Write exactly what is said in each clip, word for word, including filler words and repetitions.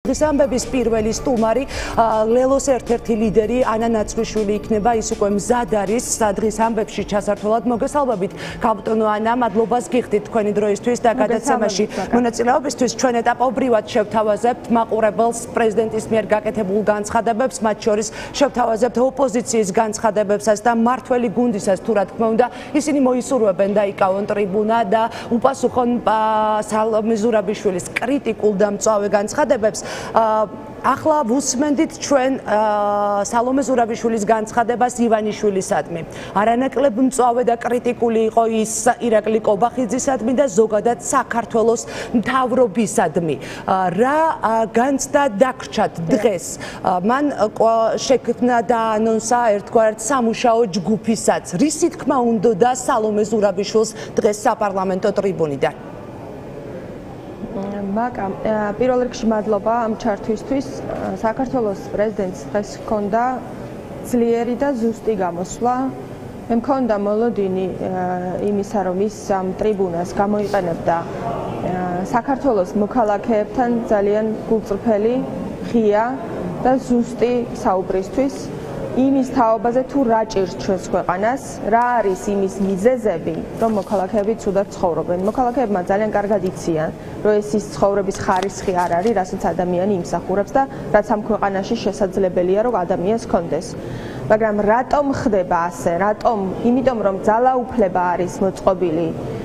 დღის ამბების პირველი სტუმარი ლელოს ერთ-ერთი ლიდერი ანა ნაცრუშვილი იქნება. ის უკვე მზად არის დღის ამბებში ჩასართულად. მოგესალმებით კაპიტანო ანა, მადლობას გიხდით თქვენი დროისთვის და გადაცემაში მონაწილეობისთვის. ჩვენ ეტაპობრივად შევთავაზებთ მაყურებელს პრეზიდენტის მიერ გაკეთებულ განცხადებებს, მათ შორის შევთავაზებთ ოპოზიციის განცხადებებსაც და მართველი გუნდისაც, თუ რა თქმა უნდა, ისინი მოისურვებენ და იკავონ ტრიბუნა და უპასუხონ სალომე ზურაბიშვილის კრიტიკულ და მწვავე განცხადებებს. ახლა ვუსმენდით ჩვენ სალომე ზურაბიშვილის განცხადებას ივანიშვილისადმი. არანაკლებ მწვავე და კრიტიკული იყო ის ირაკლი კობახიძისადმი და ზოგადად საქართველოს მთავრობისადმი. რა განცდა დაგრჩათ დღეს? მან შექმნა და ანონსა ერთგვარად სამუშაო ჯგუფისაც. რისი თქმა უნდა სალომე ზურაბიშვილს დღეს საპარლამენტო ტრიბუნიდან? მაკამ, პირველ რიგში მადლობა ამ ჩართვისთვის. საქართველოს პრეზიდენტს დღეს ჰქონდა ძლიერი და ზუსტი გამოსვლა. მე მქონდა მოლოდინი იმისა, რომ ის ამ ტრიბუნას გამოიყენებდა საქართველოს მოქალაქეებთან ძალიან გულწრფელი, ღია და ზუსტი საუბრისთვის. იმის თაობაზე თუ რა ჭირს ჩვენს ქვეყანას, რა არის იმის მიზეზები, რომ მოქალაქეები ცუდად ცხოვრობენ. მოქალაქეებმა ძალიან კარგად იციან, რომ ეს ის ცხოვრების ხარისხი არ არის, რასაც ადამიანი იმსახურებს და რაც ამ ქვეყანაში შესაძლებელია, რომ ადამიანს ჰქონდეს. მაგრამ რატომ ხდება ასე? რატომ? იმიტომ რომ ძალაუფლება არის მოწყობილი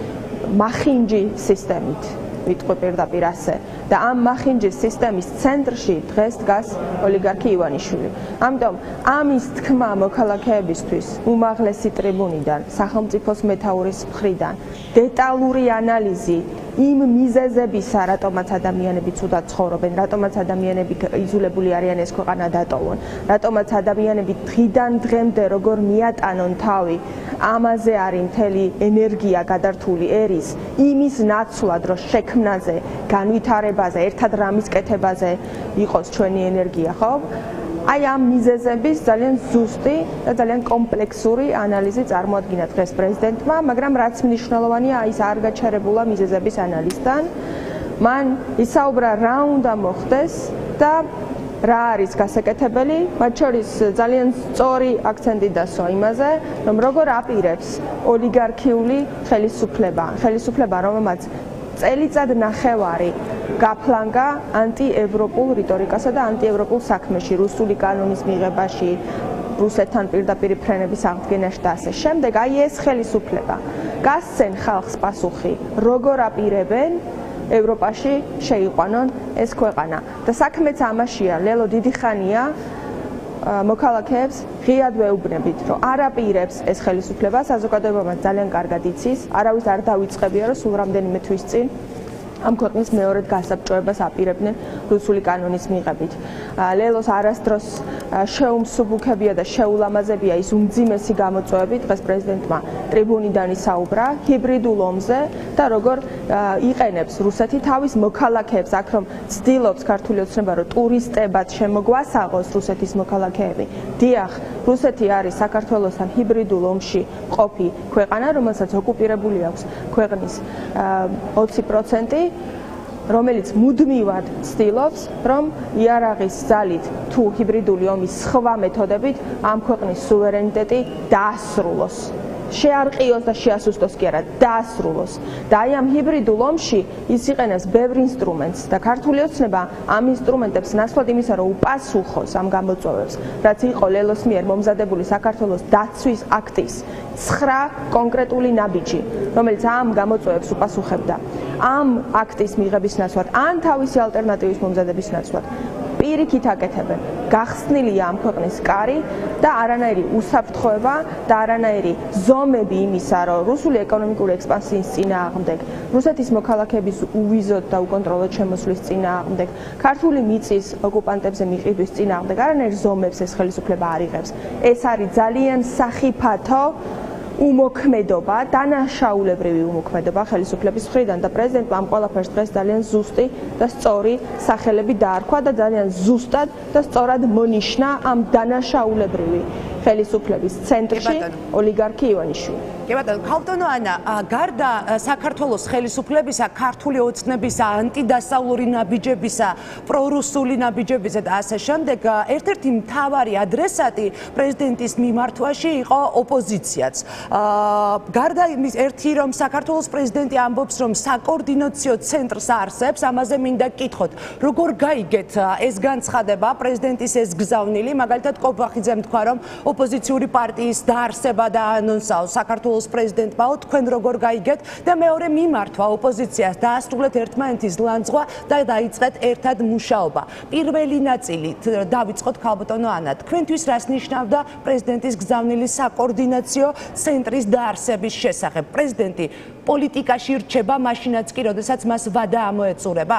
მახინჯი სისტემით. ვიტყვი პირდაპირ ასე და ამ მახინჯის სისტემის ცენტრში დღეს დგას ოლიგარქი ივანიშვილი. ამიტომ ამის თქმა მოქალაქეებისთვის უმაღლესი ტრიბუნიდან, სახელმწიფოს მეთაურის მხრიდან დეტალური ანალიზი იმ მიზეზებისა, რატომაც ადამიანები ცუდად ცხოვრობენ, რატომაც ადამიანები იზოლებული არიან ეს ქვეყანა დატოვონ, რატომაც ადამიანები დღიდან დღემდე როგორ მიატანონ თავი, ამაზე არის მთელი ენერგია გადართული ერის, იმის ნაცვლად, რომ შექმნაზე, განვითარებაზე, ერთად რამის კეთებაზე იყოს ჩვენი ენერგია, ხო? აი ამ მიზეზების ძალიან ზუსტი და ძალიან კომპლექსური ანალიზი წარმოადგინა დღეს პრეზიდენტმა, მაგრამ რაც მნიშვნელოვანია, ის არ გაჩერებულა მიზეზების ანალიზთან. მან ისაუბრა რა უნდა მოხდეს და რა არის გასაკეთებელი, მათ შორის ძალიან სწორი აქცენტი დასვა იმაზე, რომ როგორ აპირებს ოლიგარქიული ხელისუფლება, ხელისუფლება, რომელმაც წელიწად ნახევარი გაფლანგა ანტიევროპულ რიტორიკასა და ანტიევროპულ საქმეში, რუსული კანონის მიღებაში, რუსეთთან პირდაპირ ფრენების აღდგენაში და ასე შემდეგ. აი ეს ხელისუფლება გასცენ ხალხს პასუხი, როგორ აპირებენ ევროპაში შეიყვანონ ეს ქვეყანა. და საქმეც ამაშია, ლელო დიდი ხანია მოქალაქეებს ღიად ვეუბნებით, რომ არ აპირებს ეს ხელისუფლება, საზოგადოებამ ძალიან კარგად იცის, არავის არ დავიწყებია, რომ სულ რამდენიმე თვის წინ ამ ქვეყნის მეორედ გასაბჭოებას აპირებდნენ რუსული კანონის მიღებით. ლელოს არასდროს შეუმსუბუქებია და შეულამაზებია ის უმძიმესი გამოწვევები, დღეს პრეზიდენტმა ტრიბუნიდან ისაუბრა ჰიბრიდულ ომზე და როგორ იყენებს რუსეთი თავის მოქალაქეებს, აქ რომ ცდილობს ქართული ოცნება, რომ ტურისტებად შემოგვასაღოს რუსეთის მოქალაქეები. დიახ, რუსეთი არის საქართველოსთან ჰიბრიდულ ომში მყოფი ქვეყანა, რომელსაც ოკუპირებული აქვს ქვეყნის ოცი პროცენტი, რომელიც მუდმივად ცდილობს, რომ იარაღის ძალით თუ ჰიბრიდული ომის სხვა მეთოდებით ამ ქვეყნის სუვერენიტეტი დაასრულოს. შეარყიოს და შეასუსტოს კი არა, დაასრულოს. და აი ამ ჰიბრიდულ ომში ის იყენებს ბევრ ინსტრუმენტს და ქართული ოცნება ამ ინსტრუმენტებს ნაცვლად იმისა, რომ უპასუხოს ამ გამოწვევებს, რაც იყო ლელოს მიერ მომზადებული საქართველოს დაცვის აქტის ცხრა კონკრეტული ნაბიჯი, რომელიც ამ გამოწვევებს უპასუხებდა. ამ აქტის მიღების ნაცვლად, ან თავისი ალტერნატივის მომზადების ნაცვლად პირიქით აკეთებენ. გახსნილია ამ ქვეყნის კარი და არანაირი უსაფრთხოება და არანაირი ზომები იმისა, რომ რუსული ეკონომიკური ექსპანსიის წინააღმდეგ, რუსეთის მოქალაქეების უვიზოდ და უკონტროლოდ შემოსვლის წინააღმდეგ, ქართული მიწის ოკუპანტებზე მიყიდვის წინააღმდეგ, არანაირ ზომებს ეს ხელისუფლება არ იღებს. ეს არის ძალიან სახიფათო უმოქმედობა, დანაშაულებრივი უმოქმედობა ხელისუფლების მხრიდან და პრეზიდენტმა ამ ყველაფერს დღეს ძალიან ზუსტი და სწორი სახელები დაარქვა და ძალიან ზუსტად და სწორად მონიშნა ამ დანაშაულებრივი ხელისუფლების ცენტრში ოლიგარქი ივანიშვილი. კი ბატონო, ქალბატონო ანა, გარდა საქართველოს ხელისუფლებისა, ქართული ოცნებისა, ანტიდასავლური ნაბიჯებისა, პრორუსული ნაბიჯებისა და ასე შემდეგ, ერთ-ერთი მთავარი ადრესატი პრეზიდენტის მიმართვაში იყო ოპოზიციაც. გარდა იმის, ერთი რომ საქართველოს პრეზიდენტი ამბობს, რომ საკოორდინაციო ცენტრს არსებს, ამაზე მინდა გკითხოთ, როგორ გაიგეთ ეს განცხადება, პრეზიდენტის ეს გზავნილი, მაგალითად კობახიძემ თქვა, რომ ოპოზიციური პარტიის დაარსება და ანონსაო საქართველოს პრეზიდენტმა, თქვენ როგორ გაიგეთ და მეორე მიმართვა ოპოზიციას დაასრულეთ ერთმანეთის ლანძღვა და დაიწყეთ ერთად მუშაობა. პირველი ნაწილი დავიწყოთ ქალბატონო ანა, თქვენთვის რას ნიშნავდა პრეზიდენტის გზავნილი საკოორდინაციო ცენტრის დაარსების შესახებ? პრეზიდენტი პოლიტიკაში რჩება მაშინაც კი, როდესაც მას ვადა ამოეწურება?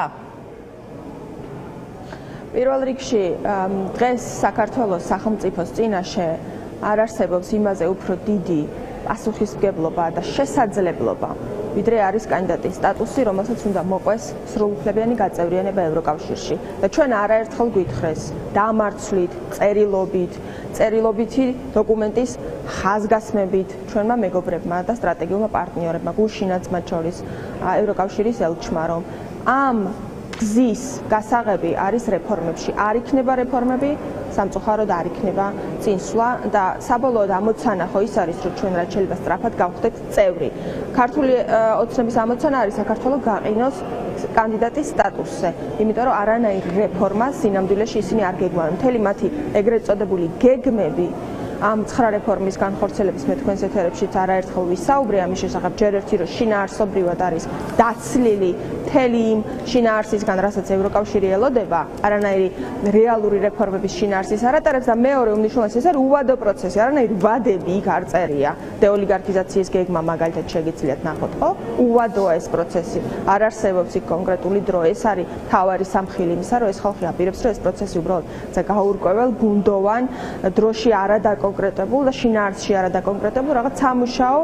პირველ რიგში დღეს საქართველოს სახელმწიფოს წინაშე არ არსებობს იმაზე უფრო დიდი პასუხისმგებლობა და შესაძლებლობა, ვიდრე არის კანდიდატის სტატუსი, რომელსაც უნდა მოყვეს სრულუფლებიანი გაწევრიანება ევროკავშირში. და ჩვენ არაერთხელ გვითხრეს დამარცვლით, წერილობით, წერილობითი დოკუმენტის ხაზგასმებით ჩვენმა მეგობრებმა და სტრატეგიულმა პარტნიორებმა, გუშინაც მათ შორის ევროკავშირის ელჩმა, რომ ამ გზის გასაღები არის რეფორმებში. არ იქნება რეფორმები, სამწუხაროდ არ იქნება წინსვლა და საბოლოოდ ამოცანა ხო ის არის, რომ ჩვენ რაც შეიძლება სწრაფად გავხდეთ წევრი. ქართული ოცნების ამოცანა არის საქართველოს გაყინოს კანდიდატის სტატუსზე, იმიტომ რომ არანაირ რეფორმას სინამდვილეში ისინი არ გეგმავენ. მთელი მათი ეგრეთ წოდებული გეგმები ამ ცხრა რეფორმის განხორციელების მე თქვენს ეთერებშიც არაერთხელ ვისაუბრე ამის შესახებ, ჯერ ერთი რომ შინაარსობრივად არის დაცლილი მთელი იმ შინაარსისგან, რასაც ევროკავშირი ელოდება, არანაირი რეალური რეფორმების შინაარსის არ ატარებს და მეორე უმნიშვნელოვანესი ეს არის უვადო პროცესი, არანაირი ვადები იქ არ წერია. დეოლიგარქიზაციის გეგმა მაგალითად შეგიძლიათ ნახოთ, ხო? უვადოა ეს პროცესი. არ არსებობს იქ კონკრეტული დრო, ეს არის თავარი სამხილი იმისა, რომ ეს ხალხი აპირებს, რომ ეს პროცესი უბრალოდ გაურკვეველ, ბუნდოვან დროში არადაკ კონკრეტებულ და შინაარსში არადაკონკრეტებულ რაღაც სამუშაო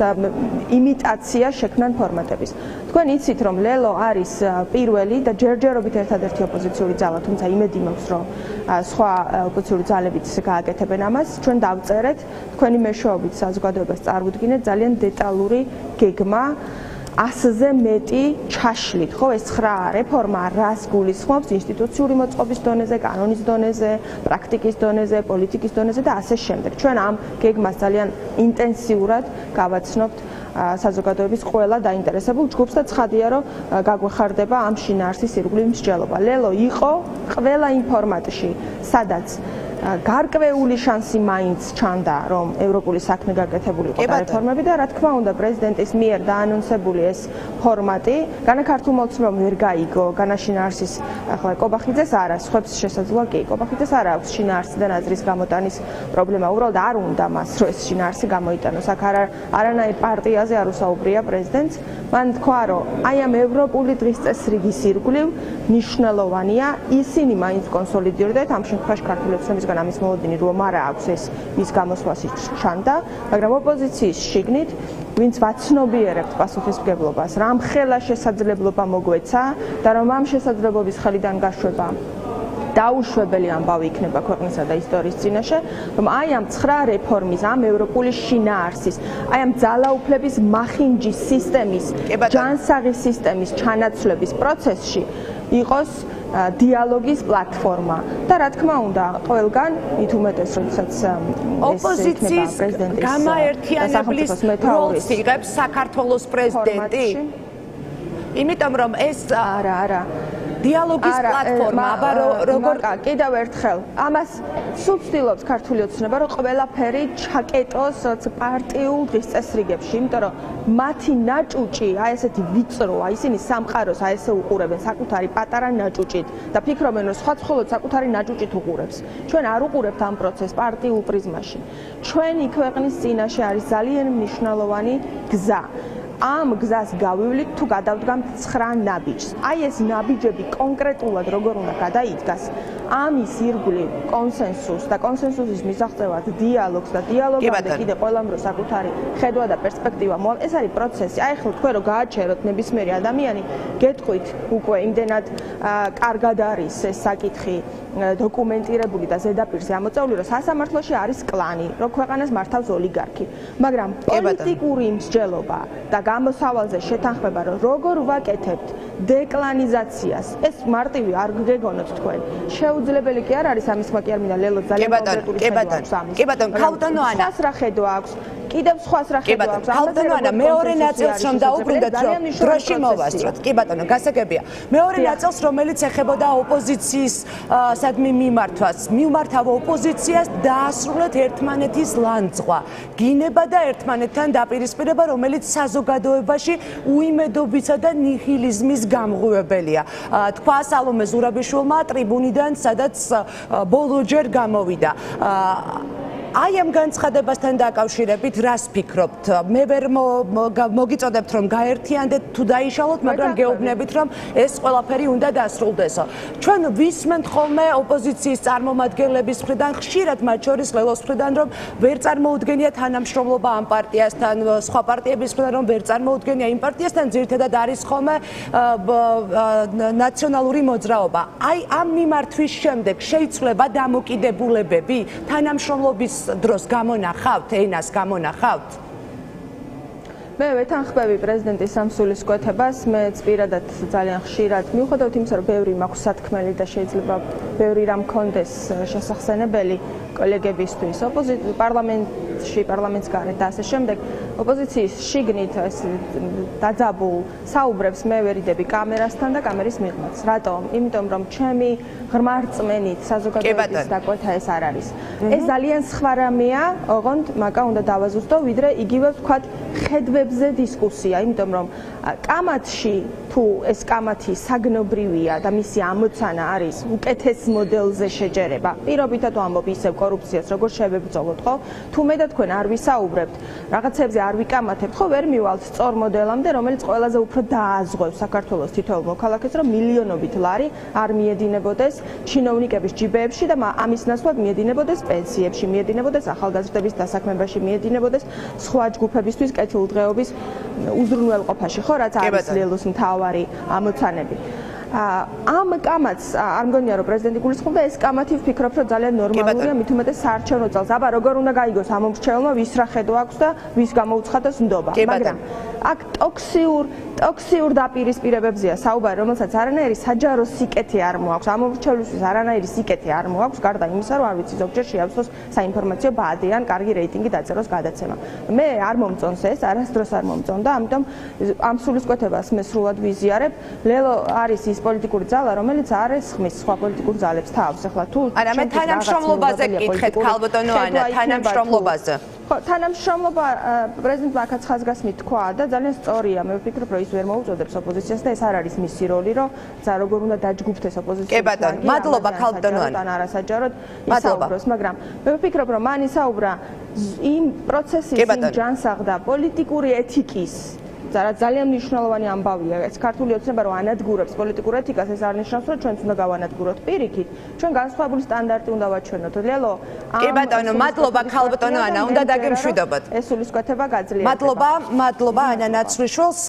იმიტაცია შექმნან ფორმატების. თქვენ იცით რომ ლელო არის პირველი და ჯერჯერობით ერთადერთი ოპოზიციური ძალა, თუმცა იმედი მაქვს რომ სხვა ოპოზიციური ძალებიც გააკეთებენ ამას. ჩვენ დავწერეთ თქვენი მეშვეობით საზოგადოებას წარუდგინეთ ძალიან დეტალური გეგმა ასზე მეტი ჩაშლით, ხო, ეს ცხრა რეფორმა რას გულისხმობს ინსტიტუციური მოწყობის დონეზე, კანონის დონეზე, პრაქტიკის დონეზე, პოლიტიკის დონეზე და ასე შემდეგ. ჩვენ ამ გეგმას ძალიან ინტენსიურად გავაცნობთ საზოგადოების ყველა დაინტერესებულ ჯგუფს და ცხადია, რომ გაგვეხარდება ამ შინაარსის ირგვლივ მსჯელობა. ლელო იყო ყველა იმ ფორმატში, სადაც გარკვეული შანსი მაინც ჩანდა, რომ ევროპული საქმე გაკეთებული იყო და რეფორმები და რა თქმა უნდა პრეზიდენტის მიერ დაანონსებული ეს ფორმატი, განა ქართულმა ოცნებამ ვერ გაიგო, განა შინაარსის ახლა კობახიძეს არა, სხვებს შესაძლოა კი, კობახიძეს არ აქვს შინაარსიდან აზრის გამოტანის პრობლემა, უბრალოდ არ უნდა მას, რომ ეს შინაარსი გამოიტანოს. აქ არა არანაირ პარტიაზე არ უსაუბრია პრეზიდენტს. მან თქვა, რომ აი ამ ევროპული დღის წესრიგის ირგვლივ მნიშვნელოვანია ისინი მაინც კონსოლიდირდეთ, ამ შემთხვევაში ქართული ოცნების ამის მოლოდინი რომ არ აქვს ეს მის გამოსვლაში ჩანდა, მაგრამ ოპოზიციის შიგნით ვინც ვაცნობიერებთ პასუხისმგებლობას, რამ ხელა შესაძლებლობა მოგვეცა და რომ ამ შესაძლებლობის ხელიდან გაშვება დაუშვებელი ამბავი იქნება ქვეყნისა და ისტორიის წინაშე, რომ აი ამ ცხრა რეფორმის, ამ ევროპული შინაარსის, აი ამ ძალაუფლების მახინჯის სისტემის, ჯანსაღის სისტემის ჩანაცვლების პროცესში იყოს დიალოგის პლატფორმა და რა თქმა უნდა ყველგან მით უმეტეს როდესაც ოპოზიციის გამაერთიანებლის როლს იღებს საქართველოს პრეზიდენტი, იმიტომ რომ ეს არა არა დიალოგის პლატფორმა, აბა როგორ კიდევ ერთხელ ამას სულ ცდილობს ქართული ოცნება, რომ ყველაფერი ჩაკეტოს პარტიულ დღის წესრიგებში, იმიტომ რომ მათი ნაჭუჭი, აი ესეთი ვიწროა, ისინი სამყაროს აი ესე უყურებენ საკუთარი პატარა ნაჭუჭით და ფიქრობენ, რომ სხვა მხოლოდ საკუთარი ნაჭუჭით უყურებს. ჩვენ არ უყურებთ ამ პროცესს პარტიულ პრიზმაში. ჩვენი ქვეყნის წინაშე არის ძალიან მნიშვნელოვანი გზა. ამ გზას გავივლით თუ გადავდგამთ ცხრა ნაბიჯს. აი ეს ნაბიჯები კონკრეტულად როგორ უნდა გადაიდგას, ამის ირგვლივ კონსენსუსს და კონსენსუსის მისაღწევად დიალოგს და დიალოგამდე კიდე ყველამ რო საკუთარი ხედვა და პერსპექტივა მოაქვს. ეს არის პროცესი. აი ხო თქვენ რო გააჩეროთ ნებისმიერი ადამიანი, გეტყვით უკვე იმდენად კარგად არის ეს საკითხი დოკუმენტირებული და ზედაპირზე ამოწეული, რომ სასამართლოში არის კლანი, რომ ქვეყანას მართავს ოლიგარქი. მაგრამ პოლიტიკური მსჯელობა და გამოსავალზე შეთანხმება, რომ როგორ ვაკეთებთ დეკლანიზაციას, ეს მარტივი არ გეგონოთ თქვენ. შეუძლებელი კი არ არის ამის ხმა კი არ მინდა ლელო ძალიან კონკრეტული ხედვა აქვს ამის. კი ბატონო, ქალბატონო ანა. სხვას რა ხედვა აქვს? კიდევ სხვას რა ხედვა აქვს? ქალბატონო ანა, მეორე ნაწილს რომ დაუბრუნდეთ, რომ დროში მოვასწროთ. კი ბატონო, გასაგებია. მეორე ნაწილს, რომელიც ეხებოდა ოპოზიციის სადმი მიმართვას, მიმართავ ოპოზიციას დაასრულეთ ერთმანეთის ლანძღვა. გინება და ერთმანეთთან დაპირისპირება, რომელიც საზოგადოებაში უიმედობისა და ნიჰილიზმის გამღვივებელია. თქვა სალომე ზურაბიშვილმა ტრიბუნიდან, სადაც ბოლოჯერ გამოვიდა. აი ამ განცხადებასთან დაკავშირებით რას ფიქრობთ? მე ვერ მოგიწოდებთ რომ გაერთიანდეთ თუ დაიშალოთ, მაგრამ გეუბნებით რომ ეს ყველაფერი უნდა დასრულდესო. ჩვენ ვისმენთ ხოლმე ოპოზიციის წარმომადგენლების მხრიდან, ხშირად მათ შორის ლელოს მხრიდან, რომ ვერ წარმოუდგენია თანამშრომლობა ამ პარტიასთან, სხვა პარტიების მხრიდან რომ ვერ წარმოუდგენია იმ პარტიასთან, ძირითადად არის ხოლმე ნაციონალური მოძრაობა. აი ამ მიმართვის შემდეგ შეიცვლება დამოკიდებულებები თანამშრომლობის დროს გამონახავთ, ენას გამონახავთ? მე ვეთანხმები პრეზიდენტის სამსულისკვეთებას, მეც პირადად ძალიან ხშირად მიუხედავად იმისა, რომ ბევრი მაქვს სათქმელი და შეიძლება ბევრი რამ მქონდეს შესახსენებელი კოლეგებისთვის, ოპოზიცია პარლამენტში, პარლამენტს გარეთ და ასე შემდეგ, ოპოზიციის შიგნით ეს დაძაბულ საუბრებს მე ვერიდები კამერასთან და კამერის მიღმაც. რატომ? იმიტომ რომ ჩემი ღრმა რწმენით საზოგადოების დაკვეთა ეს არ არის. ეს ძალიან სხვა რამეა, ოღონდ მაკა უნდა დავაზუსტო, ვიდრე იგივე ვთქვათ ხედვებზე დისკუსია, იმიტომ რომ კამათში თუ ეს კამათი საგნობრივია და მისი ამოცანა არის უკეთეს მოდელზე შეჯერება. პირობითად ვამბობ ისევ კორუფციას როგორ შევებრძოლოთ, ხო? თუ მე და თქვენ არ ვისაუბრებთ, რაღაცებზე არ ვიკამათებთ, ხო ვერ მივალთ სწორ მოდელამდე, რომელიც ყველაზე უფრო დააზღვევს საქართველოს თითოეულ მოქალაქეს, რომ მილიონობით ლარი არ მიედინებოდეს ჩინოვნიკების ჯიბეებში და ამის ნაცვლად მიედინებოდეს პენსიებში, მიედინებოდეს ახალგაზრდების დასაქმებაში, მიედინებოდეს სხვა ჯგუფებისთვის კეთილდღეობის უზრუნველყოფაში, ხო, რაც არის ლელოს მთავარი ამოცანები. ამ კამათს არ მგონია რომ პრეზიდენტი გულისხმობდა, ეს კამათი ვფიქრობ რომ ძალიან ნორმალურია, მით უმეტეს საარჩევნო წელს. აბა როგორ უნდა გაიგოს ამ მომრჩეველმა, ვის რა ხედვა აქვს და ვის გამოუცხადოს ნდობა. მაგრამ აქ ტოქსიურ ტოქსიურ დაპირისპირებებზეა საუბარი, რომელსაც არანაირი საჯარო სიკეთე არ მოაქვს. ამ მომრჩევლისთვის არანაირი სიკეთე არ მოაქვს, გარდა იმისა, რომ არ ვიცი ზოგჯერ შეავსოს საინფორმაციო ბადი ან კარგი რეიტინგი დაწეროს გადაცემა. მე არ მომწონს ეს, არასდროს არ მომწონდა, ამიტომ ამ სულისკვეთებას მე სრულად ვიზიარებ. ლელო არის ის პოლიტიკური ძალა, რომელიც არ ესხმის სხვა პოლიტიკურ ძალებს თავს. ახლა თუ არა, მე თანამშრომლობაზე გითხეთ, ქალბატონო ანა, თანამშრომლობაზე. ხო, თანამშრომლობა პრეზიდენტმა აქაც ხაზგასმით თქვა და ძალიან სწორია. მე ვფიქრობ, რომ ის ვერ მოუწოდებს ოპოზიციას და ეს არ არის მისი როლი, რომ ზა როგორ უნდა დაჯგუფდეს ოპოზიცია. კი ბატონო, მადლობა ქალბატონო ანა. ან არასაჯაროდ ისაუბროს, მაგრამ მე ვფიქრობ, რომ მან ისაუბრა იმ პროცესის იმ ჯანსაღ და პოლიტიკური ეთიკის რაც ძალიან მნიშვნელოვანი ამბავია. ეს ქართული ოცნება რომ ანადგურებს პოლიტიკურ ეთიკას, ეს არ ნიშნავს რომ ჩვენც უნდა გავანადგუროთ. პირიქით, ჩვენ განსხვავებული სტანდარტი უნდა ვაჩვენოთ. ლელო, კი ბატონო, მადლობა ქალბატონო ანა, უნდა დაგემშვიდობოთ. ეს სულისკვეთება გაძლიერდება. მადლობა, მადლობა ანა ნაცვლიშვილს.